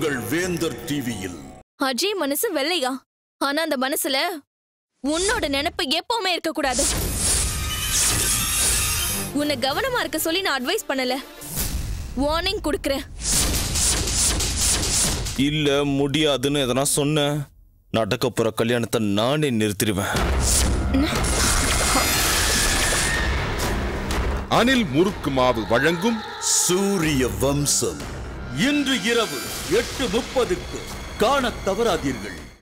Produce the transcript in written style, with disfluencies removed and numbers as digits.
உங்கள் வேந்தர் டிவியில். அஜய் மனசு வெள்ளையா, ஆனா அந்த மனசுல உன்னோட நினைப்பு எப்பவுமே இருக்க கூடாது. உன்னை கவனமா இருக்க சொல்லி நான் அட்வைஸ் பண்ணல, வார்னிங் கொடுக்கறேன். இல்ல முடியாதுன்னு எதனா சொன்ன, நடக்க போற கல்யாணத்தை நானே நிறுத்திடுவேன். அனில் முறுக்கு மாவு வழங்கும் சூரிய வம்சம் இன்று இரவு 8:30க்கு காணத் தவறாதீர்கள்.